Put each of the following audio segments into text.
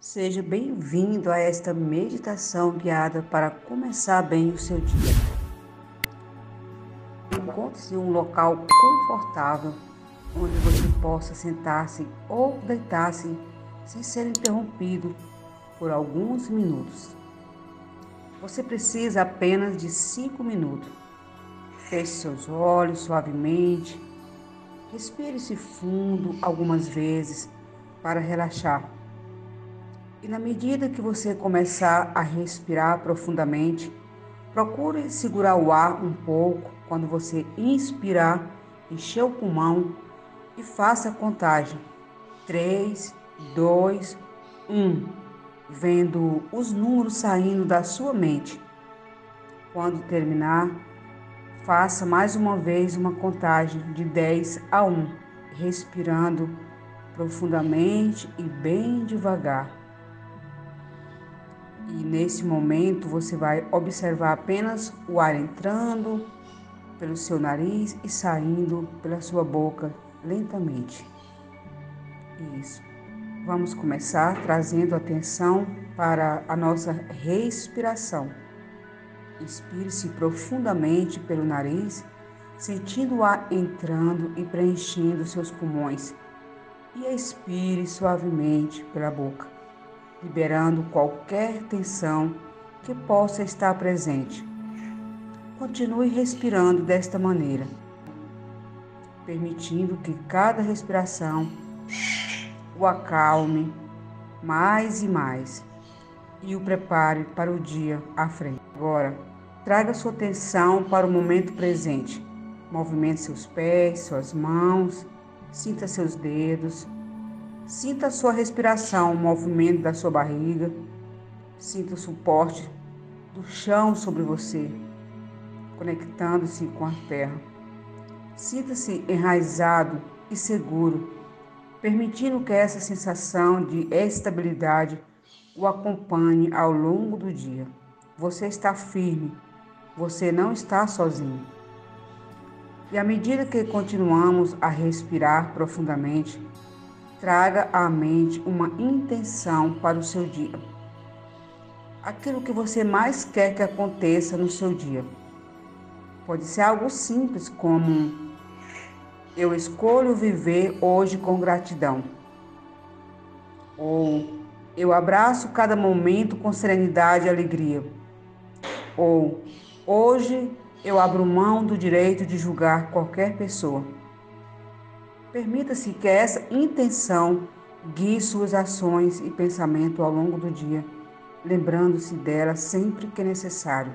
Seja bem-vindo a esta meditação guiada para começar bem o seu dia. Encontre-se em um local confortável, onde você possa sentar-se ou deitar-se sem ser interrompido por alguns minutos. Você precisa apenas de 5 minutos. Feche seus olhos suavemente, respire-se fundo algumas vezes para relaxar. E na medida que você começar a respirar profundamente, procure segurar o ar um pouco quando você inspirar, encher o pulmão e faça a contagem. 3, 2, 1, vendo os números saindo da sua mente. Quando terminar, faça mais uma vez uma contagem de 10 a 1, respirando profundamente e bem devagar. E nesse momento você vai observar apenas o ar entrando pelo seu nariz e saindo pela sua boca lentamente. Isso. Vamos começar trazendo atenção para a nossa respiração. Inspire-se profundamente pelo nariz, sentindo o ar entrando e preenchendo seus pulmões. E expire suavemente pela boca, liberando qualquer tensão que possa estar presente. Continue respirando desta maneira, permitindo que cada respiração o acalme mais e mais e o prepare para o dia à frente. Agora, traga sua atenção para o momento presente. Movimente seus pés, suas mãos, sinta seus dedos. Sinta a sua respiração, o movimento da sua barriga. Sinta o suporte do chão sobre você, conectando-se com a terra. Sinta-se enraizado e seguro, permitindo que essa sensação de estabilidade o acompanhe ao longo do dia. Você está firme, você não está sozinho. E à medida que continuamos a respirar profundamente, traga à mente uma intenção para o seu dia. Aquilo que você mais quer que aconteça no seu dia. Pode ser algo simples como: eu escolho viver hoje com gratidão. Ou eu abraço cada momento com serenidade e alegria. Ou hoje eu abro mão do direito de julgar qualquer pessoa. Permita-se que essa intenção guie suas ações e pensamento ao longo do dia, lembrando-se dela sempre que necessário.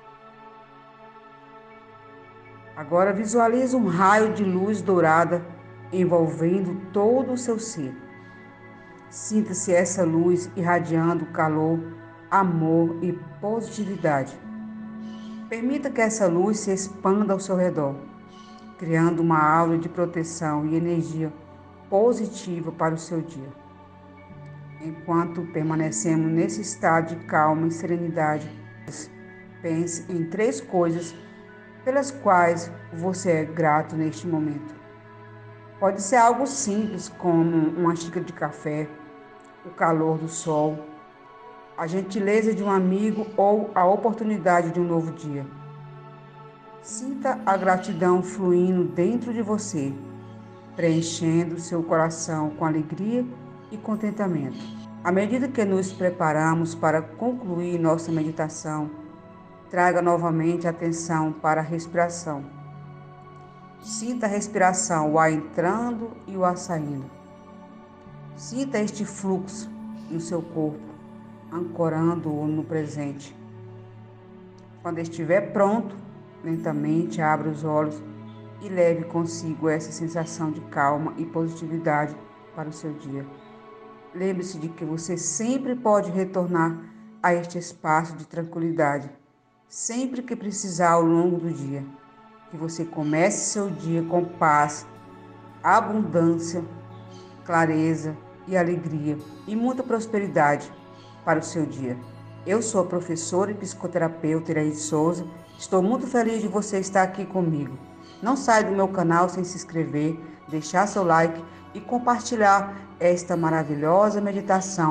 Agora visualize um raio de luz dourada envolvendo todo o seu ser. Sinta-se essa luz irradiando calor, amor e positividade. Permita que essa luz se expanda ao seu redor, criando uma aura de proteção e energia positiva para o seu dia. Enquanto permanecemos nesse estado de calma e serenidade, pense em 3 coisas pelas quais você é grato neste momento. Pode ser algo simples como uma xícara de café, o calor do sol, a gentileza de um amigo ou a oportunidade de um novo dia. Sinta a gratidão fluindo dentro de você, preenchendo seu coração com alegria e contentamento. À medida que nos preparamos para concluir nossa meditação, traga novamente atenção para a respiração. Sinta a respiração, o ar entrando e o ar saindo. Sinta este fluxo no seu corpo, ancorando-o no presente. Quando estiver pronto, lentamente abra os olhos e leve consigo essa sensação de calma e positividade para o seu dia. Lembre-se de que você sempre pode retornar a este espaço de tranquilidade, sempre que precisar ao longo do dia. Que você comece seu dia com paz, abundância, clareza e alegria e muita prosperidade para o seu dia. Eu sou a professora e psicoterapeuta Iraí Souza. Estou muito feliz de você estar aqui comigo. Não saia do meu canal sem se inscrever, deixar seu like e compartilhar esta maravilhosa meditação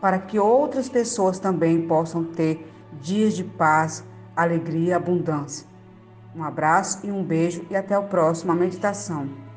para que outras pessoas também possam ter dias de paz, alegria e abundância. Um abraço e um beijo e até a próxima meditação.